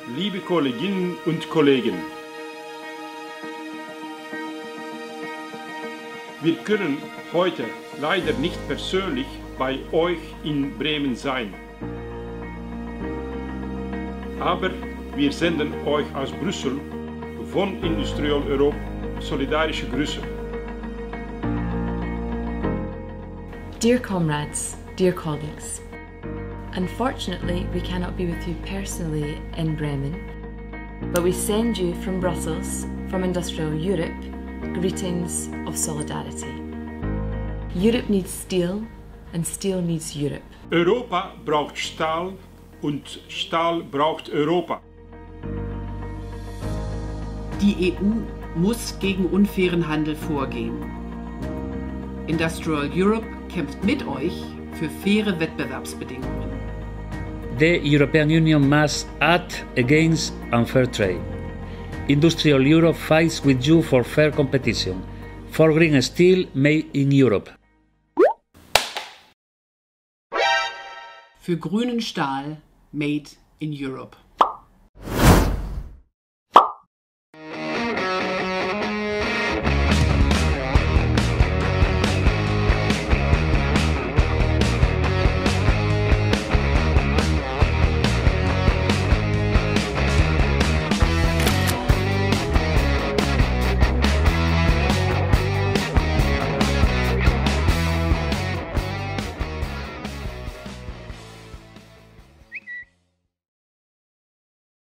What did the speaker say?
liebe Kolleginnen und Kollegen. Wir können heute leider nicht persönlich bei euch in Bremen sein. Aber wir senden euch aus Brüssel von Industrial Europe solidarische Grüße. Dear comrades, dear colleagues, unfortunately we cannot be with you personally in Bremen, but we send you from Brussels, from Industrial Europe, greetings of solidarity. Europe needs steel and steel needs Europe. Europa braucht Stahl und Stahl braucht Europa. Die EU muss gegen unfairen Handel vorgehen. Industrial Europe kämpft mit euch für faire Wettbewerbsbedingungen. The European Union must act against unfair trade. Industrial Europe fights with you for fair competition, for green steel made in Europe. Für grünen Stahl made in Europe.